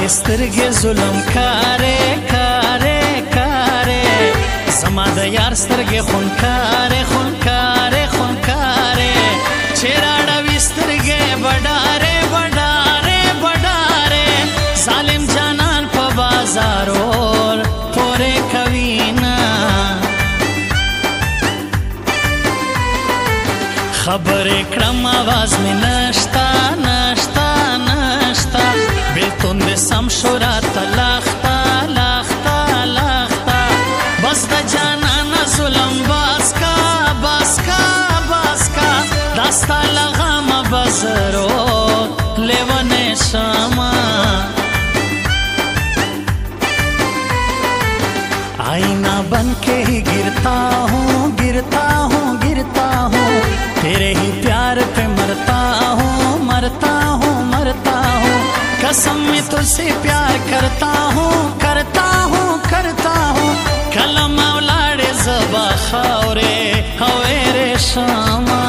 سترګې ظلم کارې کارې کارې زما د یار سترګې خونکارې خونکارې خونکارې چې راړوي سترګې بډارې بډارې بډارې ظالم جانان په بازارو پورې کوي نه خبرې کړم आवाज مې نشتا نشتا نشتا بیلتون دې سم شو راته لاخته لاخته لاخته بس د جانانه ظلم باس کا باس کا باس کا دا ستا له غمه به زرو لیونی شمه आईना बन के ही गिरता हूँ गिरता हूँ गिरता हूँ तेरे ही प्यार पे मरता हूँ मरता हूँ मरता हूँ कसम में तुझसे प्यार करता हूँ करता हूँ करता हूँ कलम औलाड़े ज़बा खावरे हवेरे शामा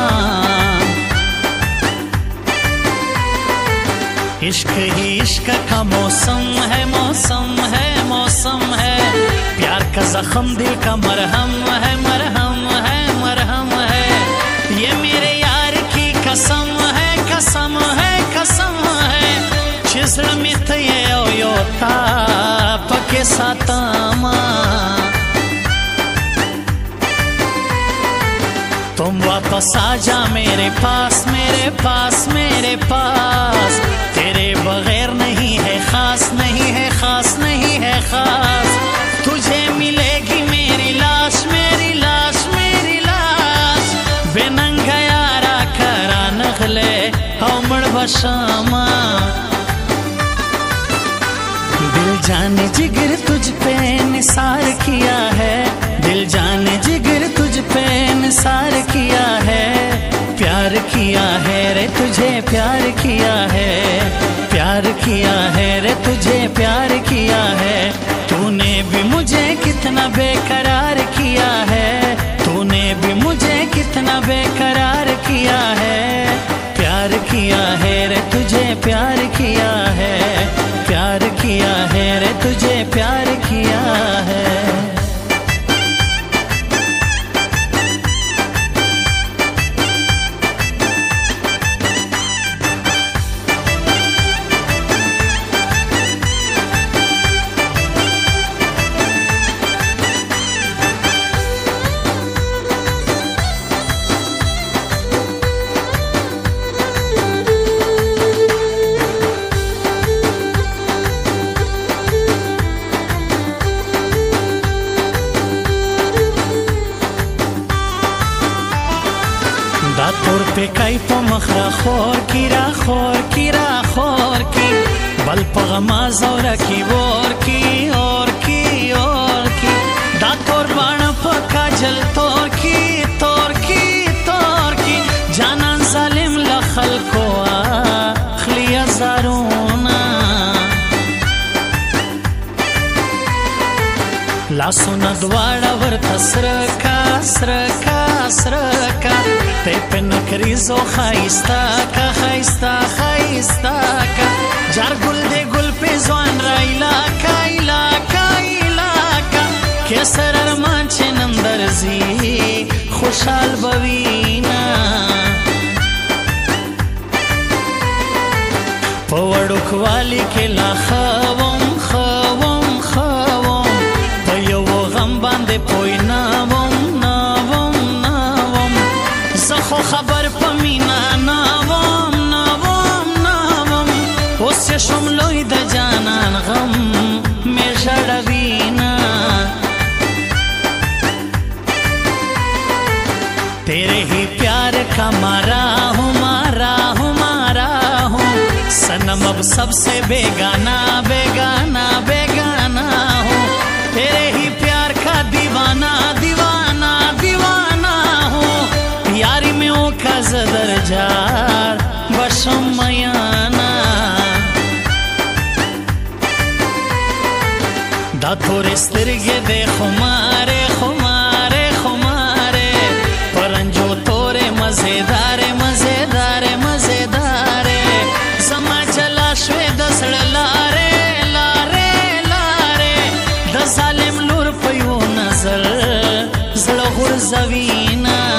इश्क ही इश्क का मौसम है मौसम है मौसम है प्यार का जख्म दिल का मरहम है मरहम है मरहम है ये मेरे यार की कसम है कसम है कसम है चिज़ड़ मित ये ओयोता पके सातामा तुम वापस आ जा मेरे पास मेरे पास मेरे पास तेरे बगैर नहीं है खास नहीं है खास नहीं है खास तुझे मिलेगी मेरी लाश मेरी लाश मेरी लाश बेनंगा यारा करा नखले हमड़ बशामा दिल जाने जिगर तुझ पे निसार किया है दिल जाने जिगर तुझ पे निसार किया है प्यार किया है रे तुझे प्यार किया है प्यार किया है रे तुझे प्यार किया है तूने भी मुझे कितना बेकरार किया है तूने भी मुझे कितना बेकरार किया है प्यार किया है रे तुझे प्यार किया है प्यार किया है रे तुझे प्यार किया है دا तोर पे काई पो मखरा खोर की रा खोर की रा खोर की बल पगमा जोरा की और की और की और की दा तोर बाण पका जल तोर की तोर की तोर की जानन जालिम लखल को खलिया जारूना लासुना द्वाड़ा वर्ता सरका सरका सरका ते पे नकरीजो खाइस्ता का खाइस्ता खाइस्ता का जार गुल दे गुल पे जवान रा इलाका इलाका इलाका केसर अरमान छे नंदर जी खुशाल बवीना पवड़ुक वाली के ला खवम खवम खवम पयो गम बांधे पोई नावम नावम नावम زخو خبر پمینا ناوم ناوم ناوم اوس شملوی د جانان غم می ژړوینا तेरे ही प्यार का मारा हूँ मारा हूँ मारा हूँ सनम अब सबसे बेगाना बेगाना बेगाना हूँ तेरे ही प्यार का दीवाना दीवाना दीवाना हूँ यारी में ओ का जदर जार बशम मयाना दा तोरे स्तरगे दे खुमारे खुमारे खुमारे परंजो तोरे मजेदारे मजेदारे मजेदारे समा चला श्वे दसड़ लारे غورځوینا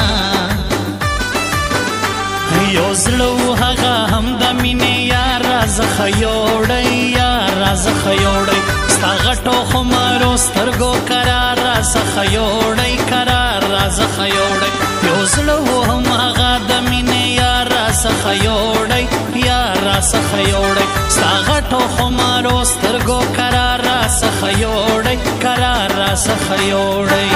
یو زړه و هغه هم د مینې یار راڅخه یوړی یار راڅخه یوړی ستا غټو خمارو سترګو قرار راڅخه یوړی قرار راڅخه یوړی یو زړه و هم هغه د مینې یار راڅخه یوړی یار راڅخه یوړی ستا غټو خمارو سترګو قرار راڅخه یوړی قرار راڅخه یوړی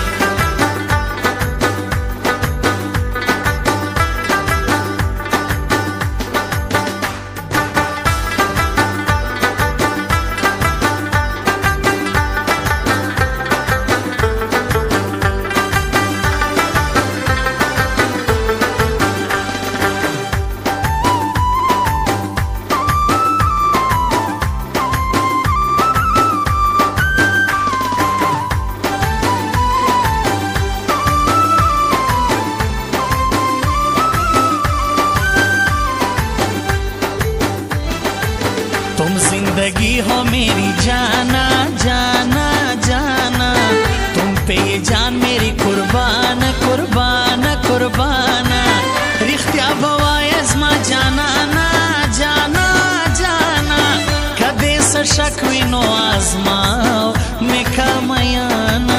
जिंदगी हो मेरी जाना जाना जाना तुम पे ये जान मेरी कुर्बान कुर्बान कुर्बान रिख्तिया बवाए ज़मा जाना ना जाना जाना कदे से शक विनो आज़माओ मैं कामयाना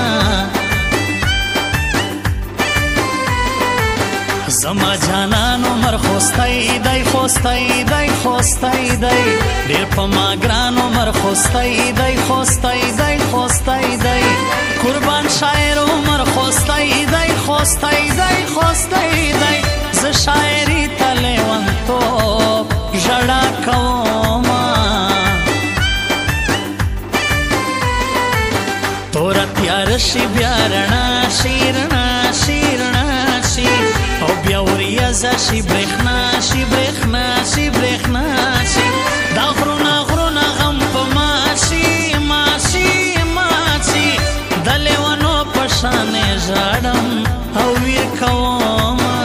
زما جانانو مر خوستای دی خوستای دی خوستای دی ډیر په ما ګرانو مر خوستای دی خوستای دی خوستای دی قربان شاعر عمر خوستای دی خوستای دی خوستای دی ز شاعری تلوان تو ژړا کوما تور تیار شي بیا رڼا شیرنا شیرنا شي او بیا وریځه شي برېښنا شي برېښنا شي برېښنا شي دا غرونه غرونه غم په ماشي ماشي ماشي د لیونو په شانې ژاړم او ویر کومه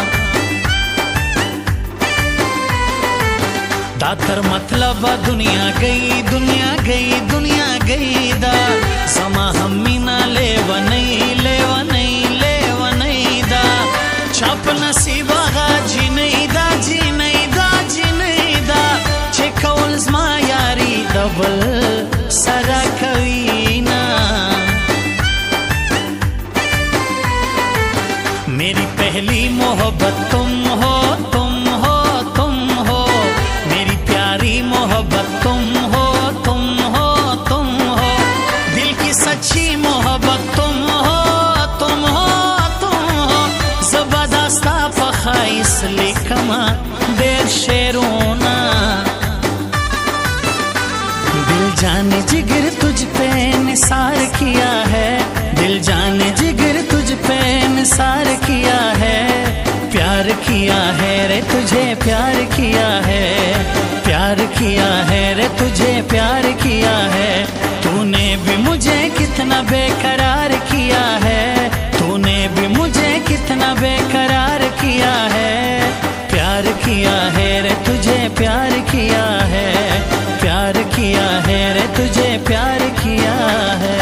دا تر مطلبه دنیا گئی دنیا گئی دنیا گئی دا زما هم مینا لیونی لیونی لیونی دا چاپ نصیب آغا جینی دا جینی دا جینی دا چه کول زما یاری دبل سرا کوینا میری پہلی محبت تم ہو تم ہو تم ہو میری پیاری محبت تم ہو تم ہو تم ہو دل کی سچی محبت تم ہو تم ہو خائس لکما دیر شیرونا दिल जाने जिगर तुझ पे निसार किया है दिल जाने जिगर तुझ पे निसार किया है प्यार किया है रे तुझे प्यार किया है प्यार किया है रे तुझे प्यार किया है तूने भी मुझे कितना बेकरार किया है तूने भी मुझे कितना बेकरार किया है प्यार किया है रे तुझे प्यार किया है प्यार किया है रे तुझे प्यार किया है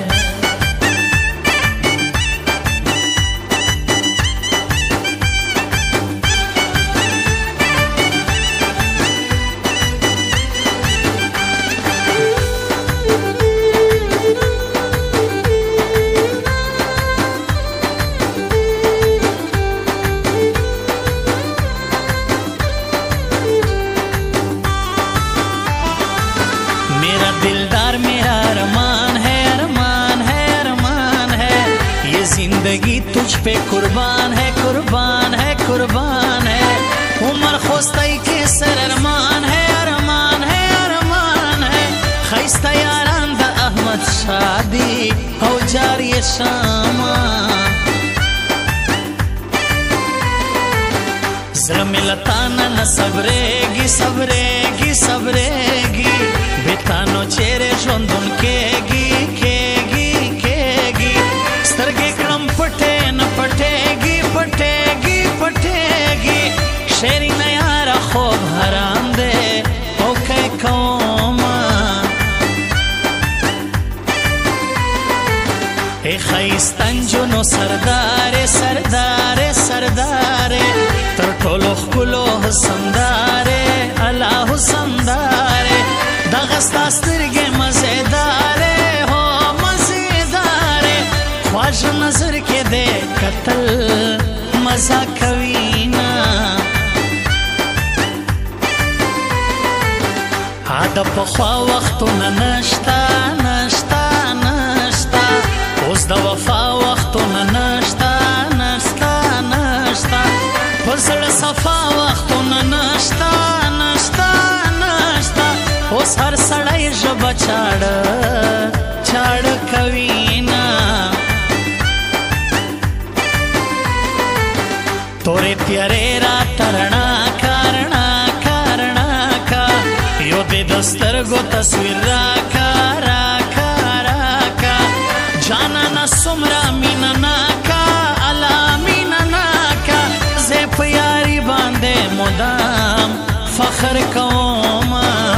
दिलदार मेरा अरमान है अरमान है अरमान है ये जिंदगी तुझ पे कुर्बान है कुर्बान है कुर्बान है उमर खोस्ताई के सर अरमान है अरमान है अरमान है खैस्ता यारान दा अहमद शादी हो जारी शामा जरा मिलताना न सबरेगी सबरेगी सबरेगी बेतानो चेरे ژوندون केगी केगी केगी سترګې کړم پټې نه پټېږي پټېږي پټېږي شعري نه یاره خوب حرام دی او که کومه ای ښایسته نجونو مینو سردار سردار سردار تر ټولو ښکلو حسندار الله حسندار دغه ستا سترګې مزیدار هو مزیدار خواږه نظر کې دې کتل مزه کوي نه د پخوا وختونه نشته نشته نشته اوس د وفا وختونه نشته نشته نشته په زړه صفا وختونه نشته نشته نشته اوس هر سړی ژبه چاړه چاړه کوي نه تورې تیارې راته رڼا کا رڼا کا رڼا کا یو دې د سترګو تصویر راکا راکا راکا جانانه څومره مینه ناکه الله مینه ناکه زه په یاري باندې مدام فخر کوم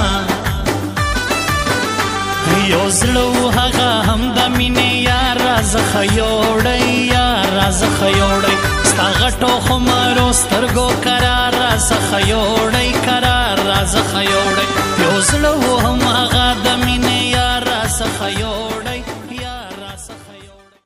یو زړه و هغه هم د مینې یار رازخه یوړی یار رازخه یوړی ستا غټو خمارو سترګو قرار رازخه یوړی قرار رازخه یوړی یو زړه و هم